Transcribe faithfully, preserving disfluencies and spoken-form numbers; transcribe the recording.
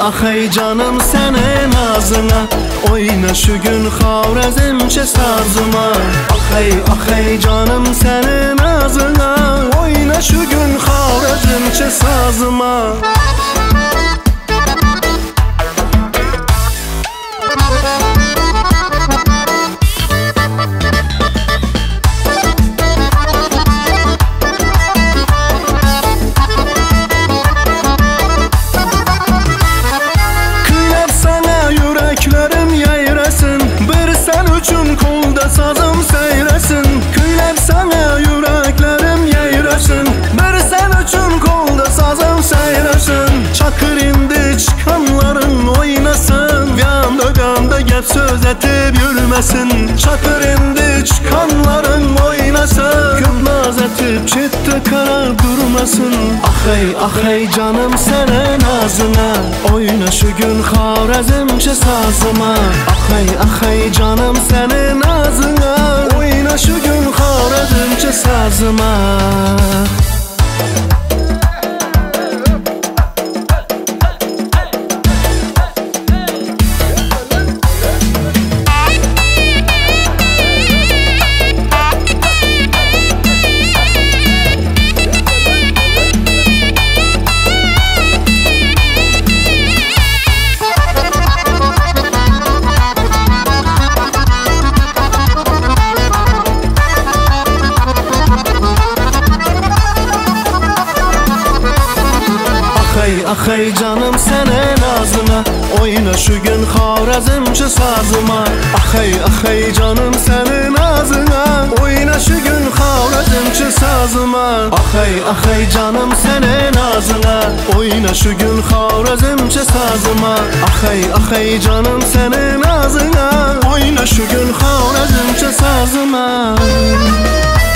ah ey canım senin ağzına, oyna şu gün Xarəzmçe sazıma. Ah ey ah ey canım senin ağzına, oyna şu gün Xarəzmçe sazıma. Kolda sazım seyresin, köyler sana yüreklerim yeyresin. Bir sen üçün kolda sazım seyresin. Çakır indi çıkanların oynasın, yanda ganda gep söz etip yürümesin. Çakır indi çıkanların oynasın, köp naz etip çette kara durmasın. Ah ey ah ey canım senin ağzına, oyna şu gün Xarəzmçe sazıma. Ah ey ah ey canım senin ağzına, oyna şu gün Xarəzmçe sazıma. Ah ey canım senin ağzına, oyna şu gün Xarəzmçe sazıma. Ah ey ah ey canım senin ağzına, oyna şu gün Xarəzmçe sazıma. Ah ey ah ey canım senin ağzına, oyna şu gün Xarəzmçe sazıma. Ah ey ah ey canım senin ağzına, oyna şu gün Xarəzmçe sazıma.